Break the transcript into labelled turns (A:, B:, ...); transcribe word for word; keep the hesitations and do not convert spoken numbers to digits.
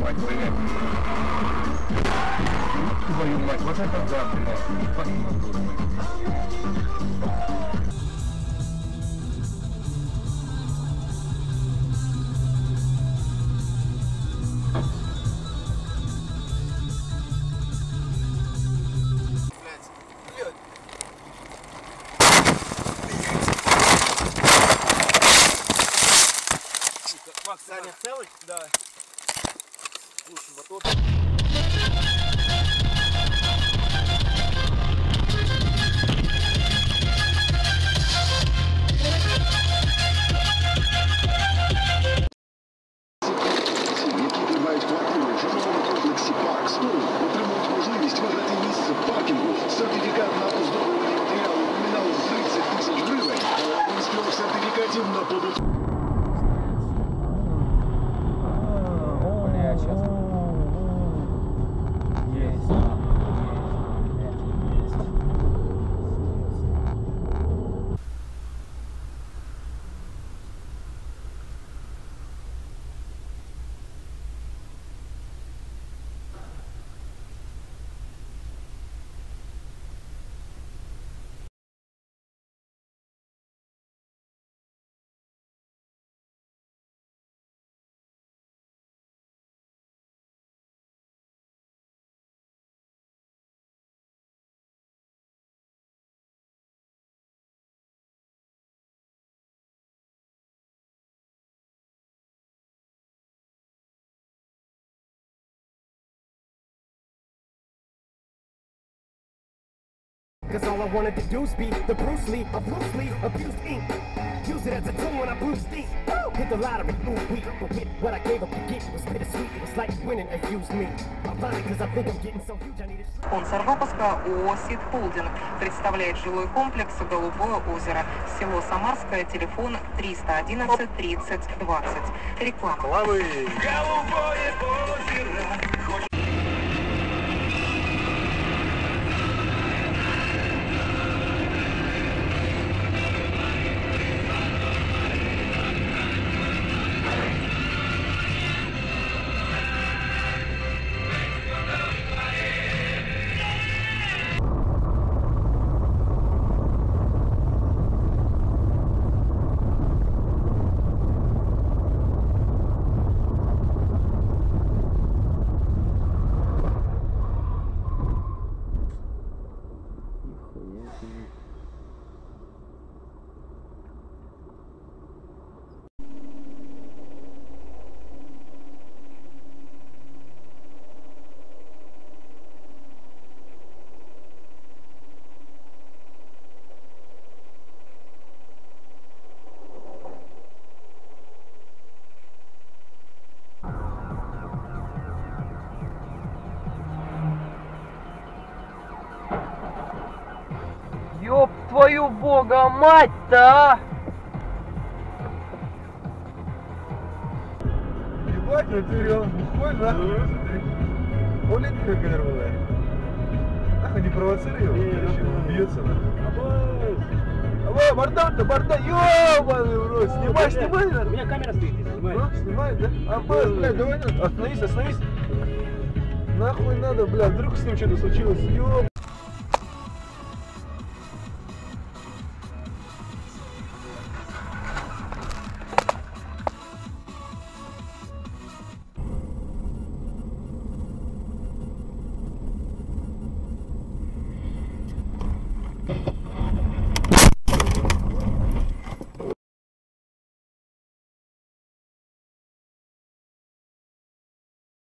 A: мать, блядь. Твою мать, вот это да, блядь. Посмотрю.
B: Макс, Саня целый? Да. Слушай, мотор.
C: Отримують можливість виграти місце в паркінгу, сертифікат на оздоблений матеріал номіналом тридцять тисяч гривень, а один з трьох сертифікатів на побут.
A: Бля, сейчас. Есть. Есть.
D: Cause all I wanted to do is be the Bruce Lee of loosely abused ink. Use it as a tool when I blew steam. Hit the lottery, ooh wee. But with what I gave up to get was bittersweet. It was like winning a used me. I'm fine cause I think I'm getting so huge I need a...
E: Спонсор выпуска ООО «Сид Холдинг» представляет жилой комплекс «Голубое озеро», село Самарское, телефон триста одиннадцать тридцать двадцать. Реклама.
B: Голубое озеро.
A: Ёб твою бога мать-то, а!
B: Ебать, ну ты реально бухой, да? Олень как нервная. Нахуй не провоцируй его, он бьется, да? Давай, бордон-то, бордон, ёбаный в рот, снимай, снимай, надо.
F: У меня камера стоит, снимай.
B: Ну, снимай, да? Аббас, блядь, давай, остановись, остановись. Нахуй надо, бля, вдруг с ним что-то случилось, ёб.